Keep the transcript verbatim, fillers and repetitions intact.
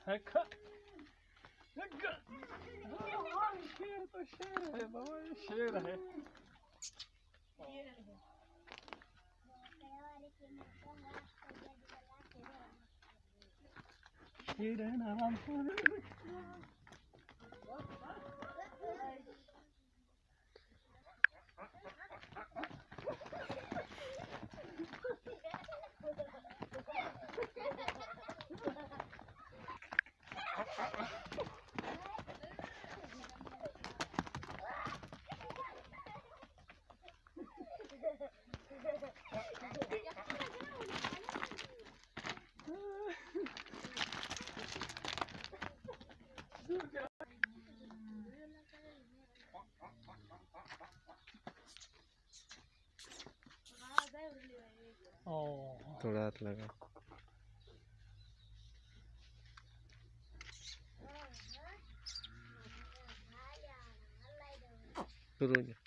है खा शेर तो शेर है बाबा, ये शेर है। शेर है ना आराम से। थोड़ा हाथ लगा। शुरू